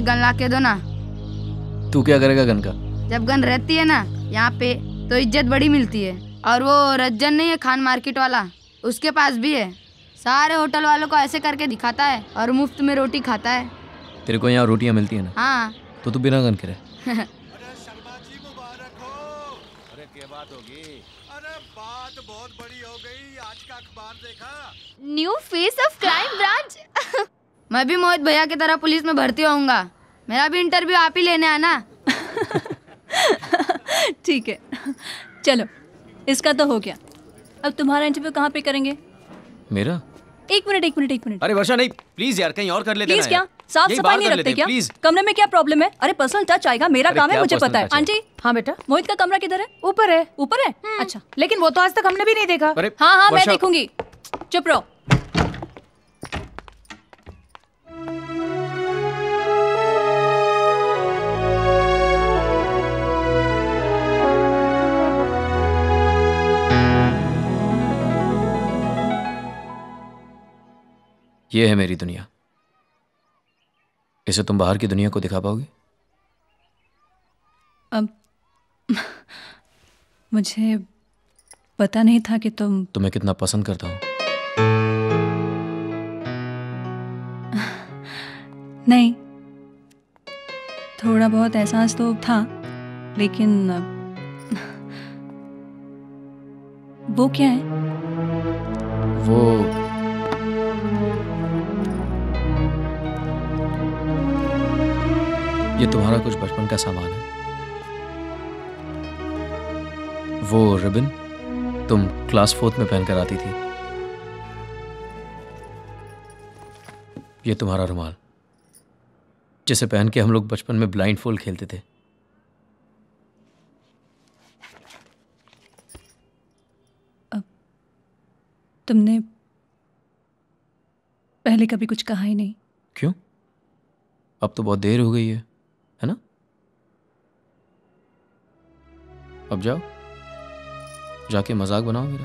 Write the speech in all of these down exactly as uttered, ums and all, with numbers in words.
एक गन ला के दो ना। तू क्या करेगा गन का? जब गन रहती है ना यहाँ पे तो इज्जत बड़ी मिलती है। और वो रज्जन नहीं है खान मार्केट वाला, उसके पास भी है। सारे होटल वालों को ऐसे करके दिखाता है और मुफ्त में रोटी खाता है। तेरे को यहाँ रोटियाँ मिलती है ना? हाँ। तो तू बिना गन के रहे। अरे शर्मा जी मुबारक हो। अरे क्या बात होगी? अरे बात बहुत बड़ी हो गई। आज का अखबार देखा? New face of crime branch. मैं भी मोहित भैया की तरह पुलिस में भर्ती होऊंगा। मेरा भी इंटरव्यू आप ही लेने आना। ठीक है, चलो इसका तो हो गया। अब तुम्हारा इंटरव्यू कहाँ पे करेंगे? मेरा? एक मिनट एक मिनट एक मिनट। अरे वर्षा नहीं, प्लीज यार कहीं और कर लेते प्लीज क्या? साफ सफाई नहीं रखते क्या? प्लीज। कमरे में क्या प्रॉब्लम है? अरे पर्सनल टच आएगा, मेरा काम है, मुझे पता है। आंटी। हाँ बेटा। मोहित का कमरा किधर है? ऊपर है। ऊपर है? अच्छा, लेकिन वो तो आज तक हमने भी नहीं देखा। हाँ हाँ मैं देखूंगी, चुप रहो। ये है मेरी दुनिया। इसे तुम बाहर की दुनिया को दिखा पाओगे? अब मुझे पता नहीं था कि तुम तुम्हें कितना पसंद करता हूं। नहीं, थोड़ा बहुत एहसास तो था, लेकिन वो क्या है? वो ये तुम्हारा कुछ बचपन का सामान है। वो रिबन तुम क्लास फोर्थ में पहनकर आती थी। ये तुम्हारा रुमाल जिसे पहन के हम लोग बचपन में ब्लाइंड फोल्ड खेलते थे। अब तुमने पहले कभी कुछ कहा ही नहीं। क्यों? अब तो बहुत देर हो गई है, है ना? अब जाओ, जाके मजाक बनाओ मेरा।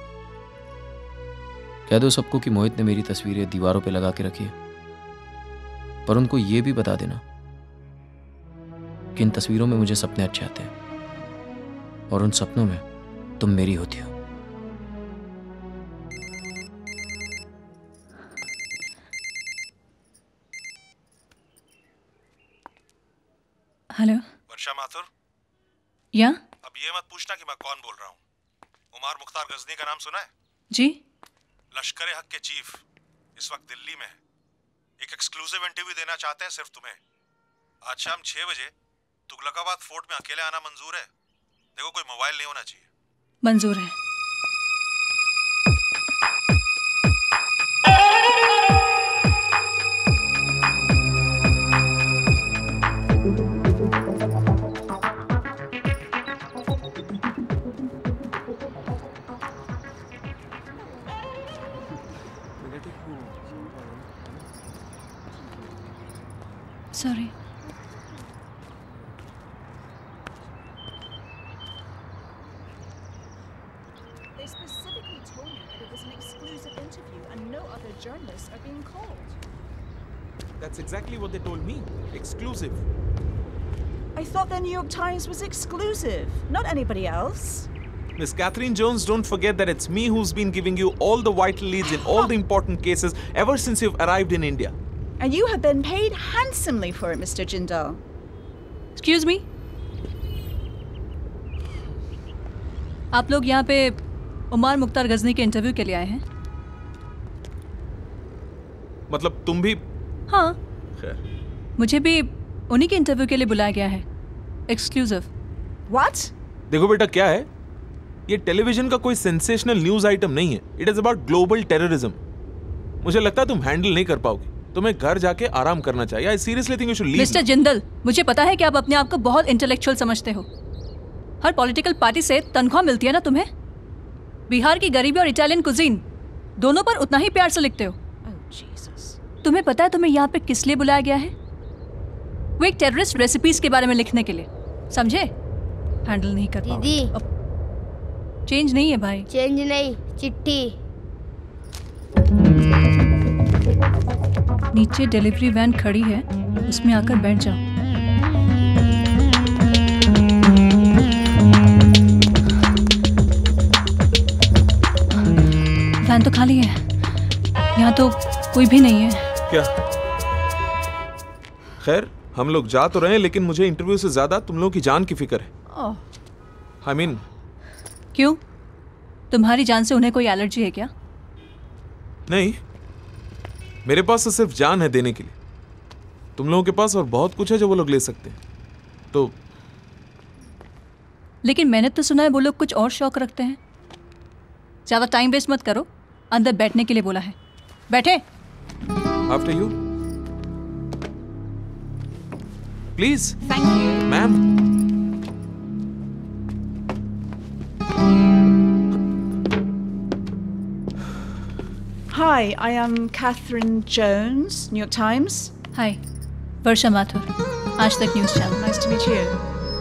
कह दो सबको कि मोहित ने मेरी तस्वीरें दीवारों पे लगा के रखी है, पर उनको ये भी बता देना कि इन तस्वीरों में मुझे सपने अच्छे आते हैं और उन सपनों में तुम मेरी होती हो। हेलो वर्षा माथुर। या? अब ये मत पूछना कि मैं कौन बोल रहा हूँ। उमर मुख्तार गजनी का नाम सुना है? जी। लश्कर हक के चीफ इस वक्त दिल्ली में है। एक एक्सक्लूसिव इंटरव्यू देना चाहते हैं सिर्फ तुम्हें। आज शाम छह बजे तुगलकाबाद फोर्ट में अकेले आना मंजूर है? देखो कोई मोबाइल नहीं होना चाहिए। मंजूर है। Sorry. They specifically told me that it was an exclusive interview and no other journalists are being called. That's exactly what they told me. Exclusive. I thought the New York Times was exclusive, not anybody else. Miss Catherine Jones, don't forget that it's me who's been giving you all the vital leads in all the important cases ever since you've arrived in India. And you have been paid handsomely for it, Mister Jindal. Excuse me? आप लोग यहाँ पे उमर मुख्तार गजनी के interview के लिए आए हैं? मतलब तुम भी? हाँ। खैर। मुझे भी उन्हीं के इंटरव्यू के लिए बुलाया गया है। एक्सक्लूसिव। What? देखो बेटा क्या है, ये टेलीविजन का कोई सेंसेशनल न्यूज आइटम नहीं है। It is about global terrorism. मुझे लगता है तुम हैंडल नहीं कर पाओगे। तुम्हें घर जाके आराम करना चाहिए। I seriously think you should leave. Mister Jindal, मुझे पता है कि आप अपने आप को बहुत इंटेलेक्चुअल समझते हो। हर पॉलिटिकल पार्टी से तनख्वाह मिलती है ना तुम्हें? बिहार की गरीबी और इटालियन कुजीन दोनों पर उतना ही प्यार से लिखते हो। Oh, Jesus. तुम्हें पता है तुम्हें यहाँ पे किस लिए बुलाया गया है? वो एक टेररिस्ट रेसिपीज के बारे में लिखने के लिए, समझे? हैंडल नहीं कर पाओगे। दीदी, चेंज नहीं है भाई। चेंज नहीं, चिट्ठी। नीचे डिलीवरी वैन खड़ी है, उसमें आकर बैठ जाओ। वैन तो खाली है, यहाँ तो कोई भी नहीं है। क्या? खैर, हम लोग जा तो रहे हैं, लेकिन मुझे इंटरव्यू से ज्यादा तुम लोगों की जान की फिक्र है। आई I मीन mean, क्यों? तुम्हारी जान से उन्हें कोई एलर्जी है क्या? नहीं, मेरे पास तो सिर्फ जान है देने के लिए। तुम लोगों के पास और बहुत कुछ है जो वो लोग ले सकते हैं। तो लेकिन मैंने तो सुना है वो लोग कुछ और शौक रखते हैं। ज्यादा टाइम वेस्ट मत करो, अंदर बैठने के लिए बोला है। बैठे। After you please. Thank you. Ma'am. Hi, I am Catherine Jones, New York Times. Hi, Varsha Mathur, Aaj Tak news channel. Nice to meet you.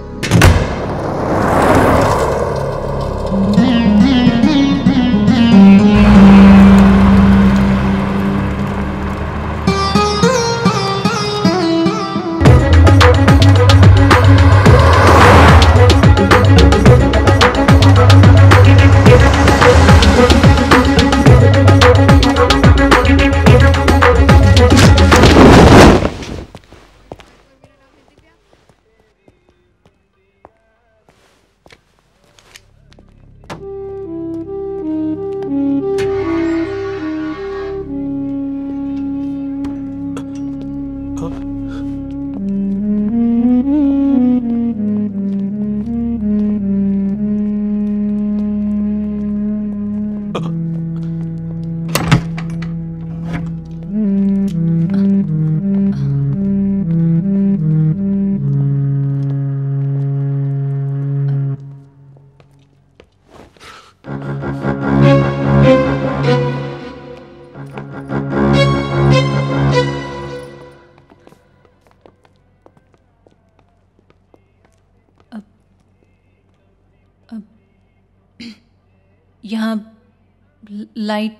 यहाँ लाइट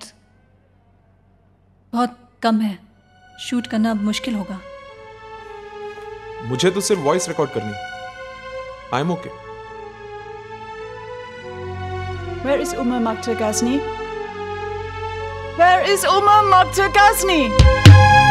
बहुत कम है, शूट करना अब मुश्किल होगा। मुझे तो सिर्फ वॉइस रिकॉर्ड करनी है। I am okay. Where is Umar Mokhtar Ghazni? Where is Umar Mokhtar Ghazni?